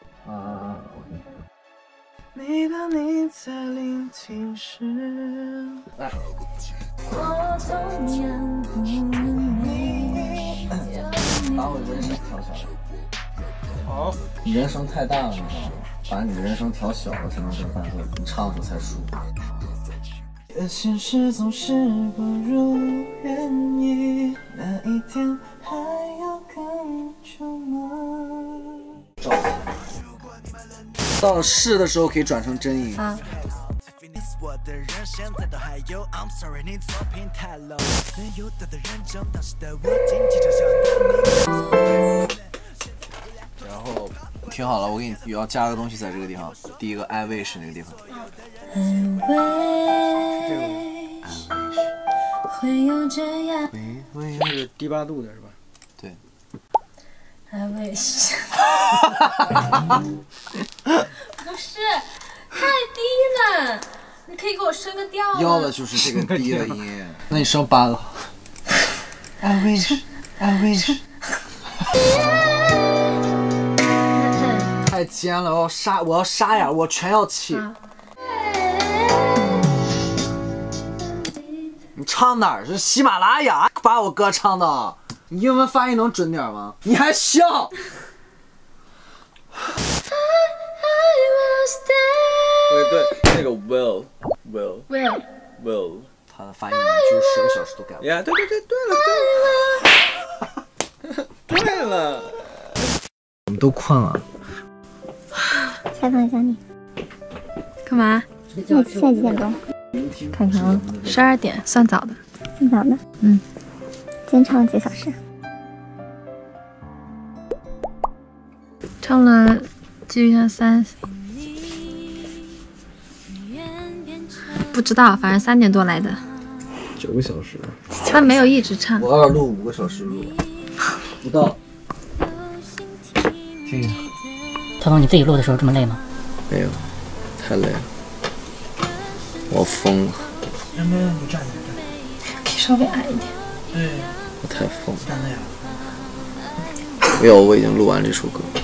OK。 每当你在聆听时， 来。把我人声调小。 好。 你人声太大了，你知道吗？把你的人声调小了才能跟伴奏，你唱的时候才舒服。 现实总是不如人意，那一天还要更久吗？ 到了是的时候可以转成真音啊。 然后听好了，我给你要加个东西在这个地方，第一个 I wish 那个地方。 会有这样。 是低八度的是吧？ 对。 I wish。不是，太低了，你可以给我升个调吗？ 要的就是这个低的音，那你升8个。 I wish。 太尖了，我要沙哑，我全要气。你唱哪儿？是喜马拉雅把我歌唱的，你英文发音能准点吗？你还笑？ 对，那个 will， 他的发音就是10个小时都改不了。 呀，对了，对了， 我们都困了。 采访一下你， 干嘛？ 现在几点钟？ 看看啊，12点，算早的。 挺早的。 嗯。 今天唱了几个小时？ 唱了基本上不知道，反正3点多来的。 9个小时。 他没有一直唱。 我要录5个小时录，不到。听一下。 采访你自己录的时候这么累吗？ 没有，太累了，我疯了。 能不能你站起来？ 可以稍微矮一点。 对， 我太疯了。 站那样。 没有，我已经录完这首歌。